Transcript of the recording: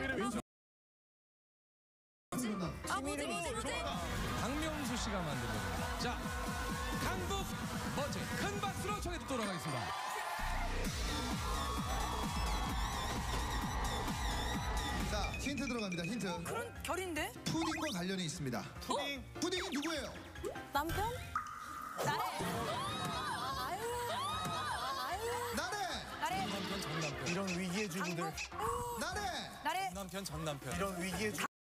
왼손. 박명수 씨가 만든 겁니다. 자, 강북 멋진 큰 박수로 청해 듣도록 하겠습니다. 자, 힌트 들어갑니다. 힌트. 그런 결인데? 푸딩과 관련이 있습니다. 푸딩이 누구예요? 남편? 나래. 나래. 남편 전 남편. 이런 위기의 주부들. 나래. 나래. 남편 전 남편. 이런 위기의 주.